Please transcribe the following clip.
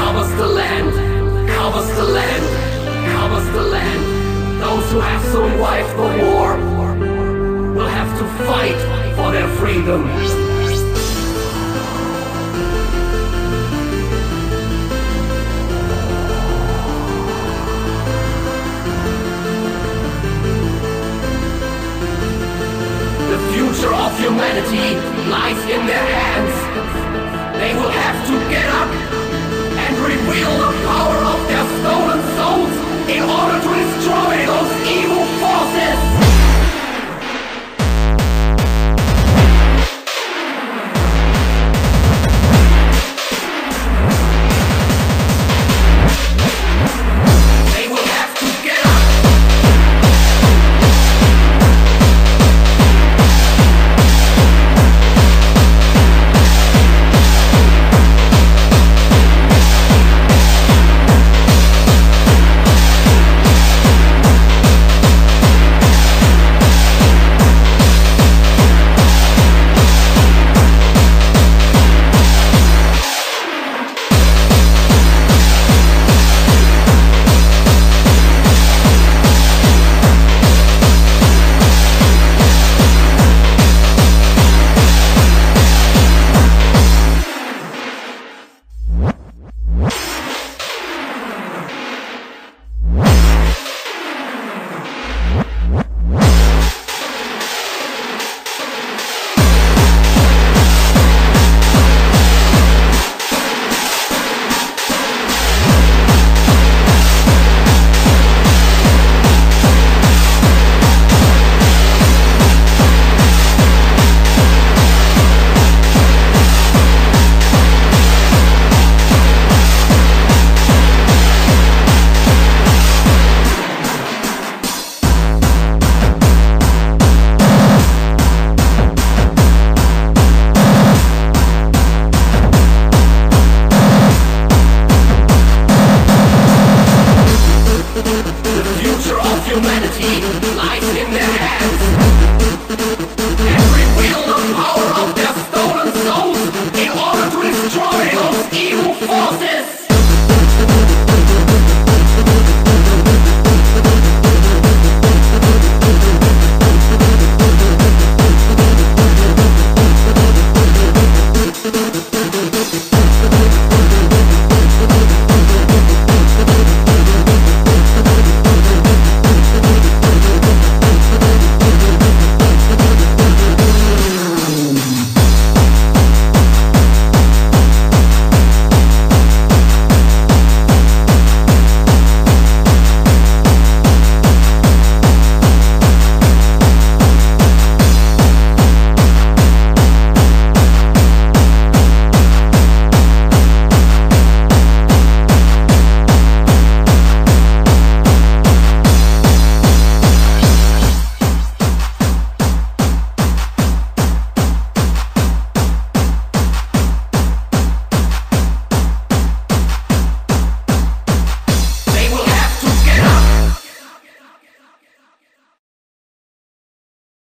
covers the land, covers the land, covers the land. Those who have survived the war will have to fight for their freedom. The future of humanity lies in their hands. They will have to get up and reveal the power of their stolen souls in order to destroy those evil forces. Humanity lies in their hands, and reveal the power of their stolen souls in order to destroy those evil forces.